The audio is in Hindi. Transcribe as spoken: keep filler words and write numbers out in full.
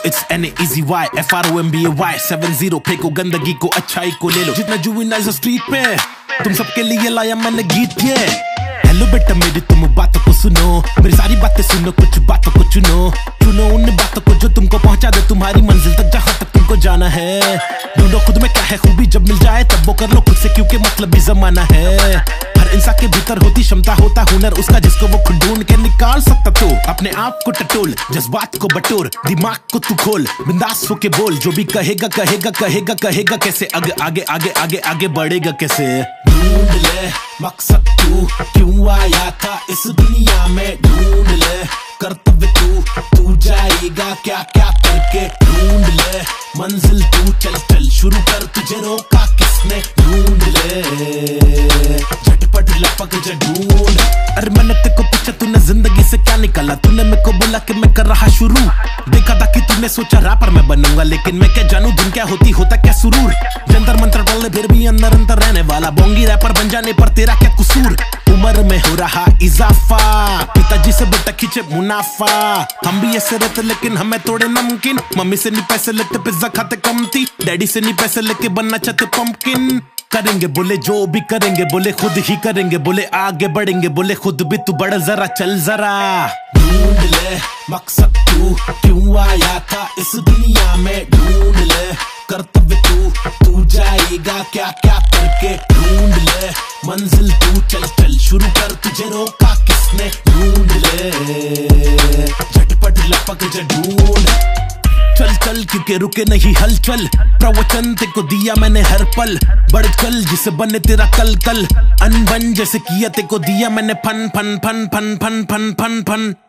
It's N A E Z Y F R O M B A Y seven zero फेंको गंदगी को अच्छाई को ले लो। जितना जुवेनाइल स्ट्रीट पे तुम सबके लिए लाया मैंने गीत ये। हेलो बेटा मेरी तुम बातों को सुनो, मेरी सारी बातें सुनो, कुछ बातों को चुनो। चुनो उन बातों को जो तुमको पहुंचा दे तुम्हारी मंजिल तक, जहां तक तुमको जाना है। ढूंढो खुद में क्या है खूबी, जब मिल जाए तब वो कर लो खुद से, क्योंकि मतलब भी जमाना है। हर इंसान के भीतर होती क्षमता, होता हुनर उसका, जिसको वो खुद ढूंढ के निकाल सकता। तो अपने आप को टटोल, जज्बात को बटोर, दिमाग को तू खोल, बिंदास होके बोल। जो भी कहेगा कहेगा कहेगा कहेगा कैसे, आगे आगे आगे आगे आगे बढ़ेगा कैसे। ढूंढ ले मकसद तू क्यों आया था इस दुनिया में, ढूंढ ले कर्तव्य तू तू जाएगा क्या क्या करके। ढूंढ ले मंजिल तू चल चल शुरू कर, तुझे रोका किसने। ढूंढ ले झटपट लपक जा ढूंढ। अरे मैंने तेरे को पूछा तूने जिंदगी से क्या निकाला, तूने मेरे को बोला कि मैं कर रहा शुरू। देखा था कि तूने सोचा रैपर मैं बनूंगा, लेकिन मैं क्या जानू दिन क्या होती होता क्या सुरूर। जंतर मंत्र बोले फिर भी अंदर अंदर रहने वाला, बोंगी रैपर बन जाने पर तेरा क्या कसूर। उम्र में हो रहा इजाफा, पिताजी से बेटा खींचे मुनाफा। हम भी ऐसे रहते लेकिन हमें थोड़े नमकीन, मम्मी से नहीं पैसे लेते पिज्जा खाते कम थी, डैडी से नहीं पैसे लेके बनना चाहते पंपकिन। करेंगे बोले जो भी करेंगे, बोले खुद ही करेंगे, बोले आगे बढ़ेंगे, बोले खुद भी तू बढ़ जरा चल जरा। ढूंढ ले मकसद तू क्यों आया था इस दुनिया में, ढूंढ ले कर्तव्य तू तू जाएगा क्या क्या करके। ढूंढ ले मंजिल तू चल चल शुरू कर, तुझे रोका किसने। ढूंढ ले झटपट लपक जा ढूंढ। चल चल क्योंकि रुके नहीं हलचल, प्रवचन ते को दिया मैंने हर पल। बढ़ चल जिसे बने तेरा कल कल, अनबन जैसे किया ते को दिया मैंने fun fun fun fun fun fun fun fun.